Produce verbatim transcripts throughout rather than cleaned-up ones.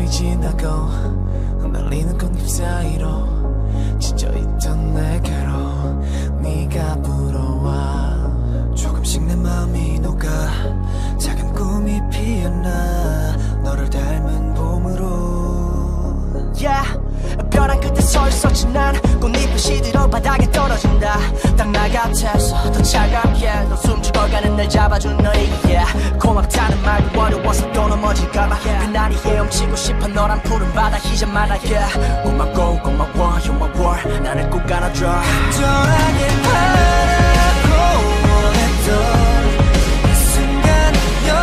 밤이 지나고 날리는 꽃잎 사이로 지쳐있던 내게로 네가 불어와 조금씩 내 마음이 녹아 작은 꿈이 피어나 너를 닮은 봄으로 yeah. 벼랑 끝에 서 있었지 난 꽃잎을 시들어 바닥에 떨어진다 딱 나 같아서 더 차갑게 너 숨 죽어가는 날 잡아준 너에게 고맙다는 말도 어려워서 또 넘어질까봐 유난히 헤엄치고 싶어 너란 푸른 바다 희자만하게 고맙고 고마워 you're my world 나를 꼭 안아줘 간절하게 바라고 원했던 이 순간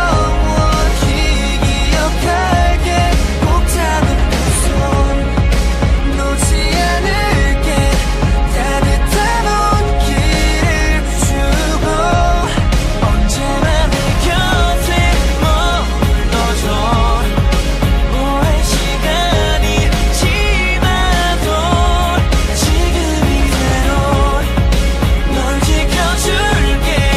영원히 기억할게 꼭 잡은 두 손 놓지 않을게 따뜻한 온기를 주고 언제나 내 곁에 머물러줘 오랜 시간이 지나도 지금 이대로 널 지켜줄게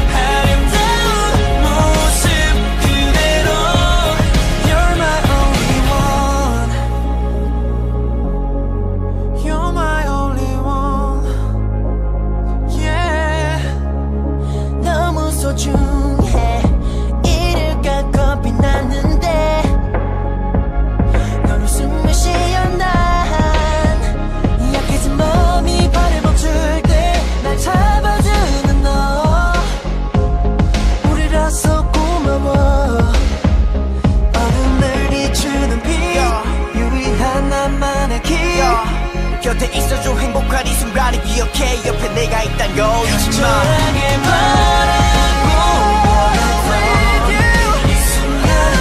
아름다운 모습 그대로 You're my only one You're my only one Yeah 너무 소중해 이를까 겁이 났는데 넌 웃음을 쉬어 난 약해진 몸이 발을 멈출 때 날 잡아주는 너 우리라서 고마워 어둠을 비추는 빛 유일한 나만의 길 곁에 있어줘 행복한 이 순간을 기억해 옆에 내가 있단 걸 잊지 마 간절하게 바라고 원했던 이 순간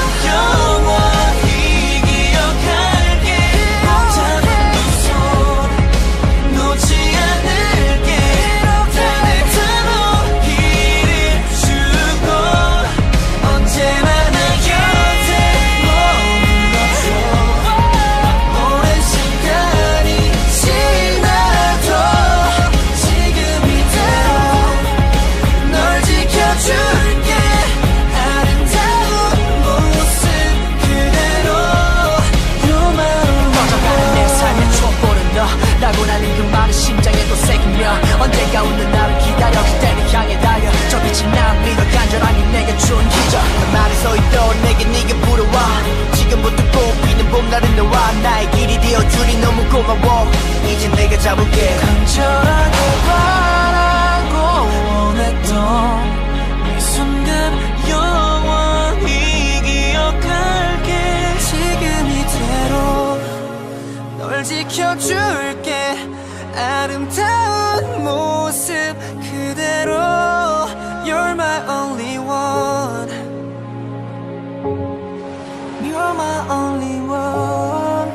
영원히 기억할게 꼭 잡은 두 손 놓지 않을게 따뜻한 온기를 주고 언제나 내 곁에 머물러줘 오랜 시간이 지나도 지금 이대로 널 지켜줄게 아름다운 모습 그대로 You're my only 꺼져가는 내 삶의 촛불은 너라고 날린 그 말을 심장에도 새기며 언젠가 웃는 나를 기다려 그때를 향해 달려 저 빛이 난 믿어 간절하게 내게 준 기적 그 말에 서 있던 내게 네가 불어와 지금부터 꽃피는 봄날은 너와 나의 길이 되어주니 너무 고마워 이제 내가 잡을게 간절하게 바라고 원했던 이 순간 영원히 기억할게 지금 이대로 널 지켜줄게 아름다운 모습 그대로 You're my only one You're my only one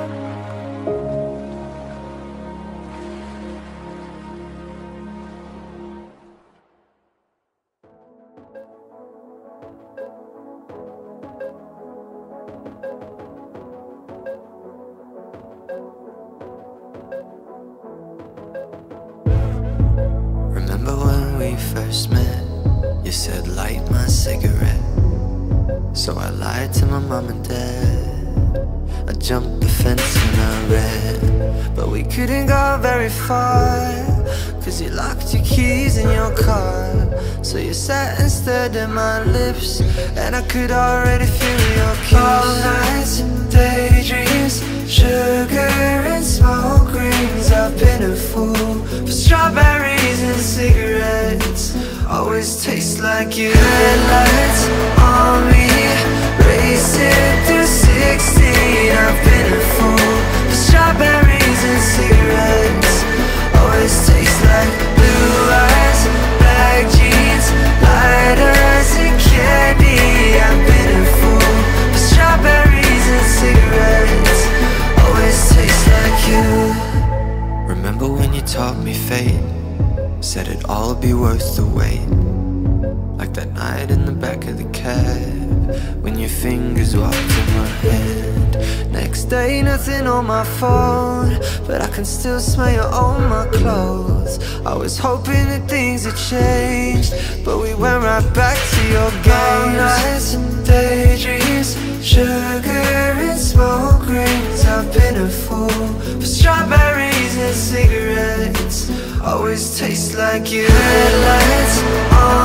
Remember when we first met? You said light my cigarette. So I lied to my mom and dad. I jumped the fence and I ran, but we couldn't go very far, cause you locked your keys in your car. So you sat and stared at my lips, and I could already feel your kiss. All nights and daydreams, sugar and smoke rings. I've been a fool for strawberries and cigarettes. Always taste like you. Headlights on me, racing through sixteen. I've been a fool for strawberries and cigarettes. Always taste like blue eyes, black jeans, lighters and candy. I've been a fool for strawberries and cigarettes. Always taste like you. Remember when you taught me fate? Said it'd all be worth the wait. Like that night in the back of the cab, when your fingers walked in my hand. Next day, nothing on my phone, but I can still smell you on my clothes. I was hoping that things had changed, but we went right back to your games. All nights and daydreams, is sugar and smoke rings. I've been a fool for strawberries and cigarettes. Always taste like your headlights on